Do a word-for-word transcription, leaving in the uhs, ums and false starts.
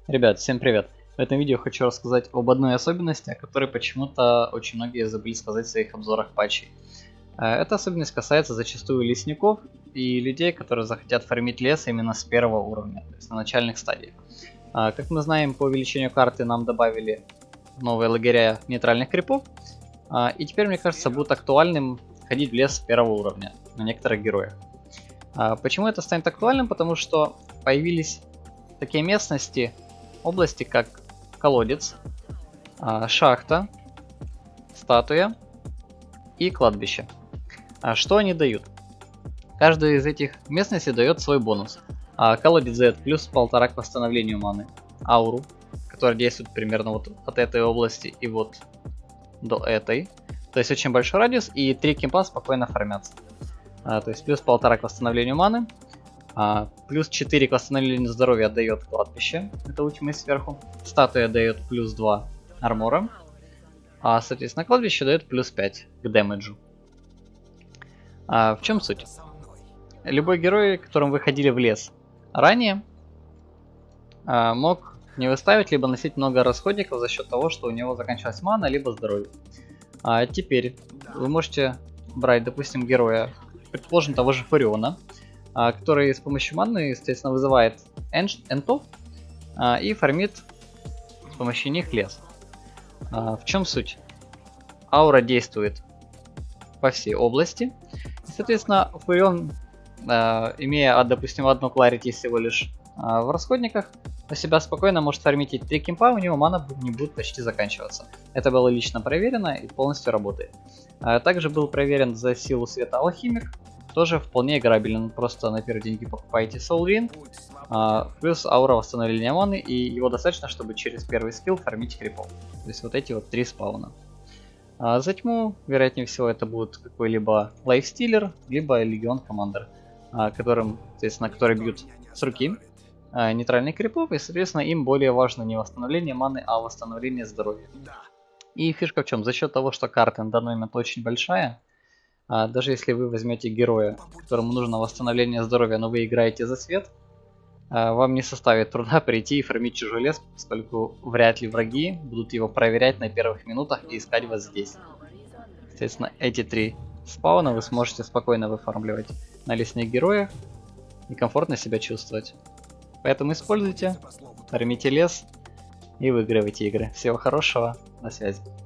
Ребят, всем привет! В этом видео хочу рассказать об одной особенности, о которой почему-то очень многие забыли сказать в своих обзорах патчей. Эта особенность касается зачастую лесников и людей, которые захотят фармить лес именно с первого уровня, то есть на начальных стадиях. Как мы знаем, по увеличению карты нам добавили новые лагеря нейтральных крипов, и теперь, мне кажется, будет актуальным ходить в лес с первого уровня на некоторых героях. Почему это станет актуальным? Потому что появились такие местности, области как колодец, шахта, статуя и кладбище. Что они дают? Каждая из этих местностей дает свой бонус. Колодец дает плюс полтора к восстановлению маны, ауру, которая действует примерно вот от этой области и вот до этой. То есть очень большой радиус, и три кемпа спокойно фармятся. То есть плюс полтора к восстановлению маны. А, плюс четыре к восстановлению здоровья дает кладбище, это ультимейт сверху. Статуя дает плюс два армора. А, соответственно, кладбище дает плюс пять к дэмэджу. А, в чем суть? Любой герой, которым вы ходили в лес ранее, а, мог не выставить, либо носить много расходников за счет того, что у него заканчивалась мана, либо здоровье. А теперь вы можете брать, допустим, героя, предположим, того же Фуриона, который с помощью маны, естественно, вызывает энтов и фармит с помощью них лес. В чем суть? Аура действует по всей области. И, соответственно, Фурион, имея, допустим, одну кларити всего лишь в расходниках, у себя спокойно может фармить эти три кемпа, у него мана не будет почти заканчиваться. Это было лично проверено и полностью работает. Также был проверен за силу света алхимик. Тоже вполне играбелен, просто на первые деньги покупаете Soul Ring, а, плюс аура восстановления маны, и его достаточно, чтобы через первый скилл фармить крипов. То есть вот эти вот три спауна. А за тьму, вероятнее всего, это будет какой-либо лайфстилер, либо легион командер, а, которым, соответственно, которые бьют с руки а, нейтральных крипов, и, соответственно, им более важно не восстановление маны, а восстановление здоровья. И фишка в чем? За счет того, что карта на данный момент очень большая, А, даже если вы возьмете героя, которому нужно восстановление здоровья, но вы играете за свет, а, вам не составит труда прийти и фармить чужой лес, поскольку вряд ли враги будут его проверять на первых минутах и искать вас здесь. Соответственно, эти три спауна вы сможете спокойно выфармливать на лесных героях и комфортно себя чувствовать. Поэтому используйте, фармите лес и выигрывайте игры. Всего хорошего, на связи.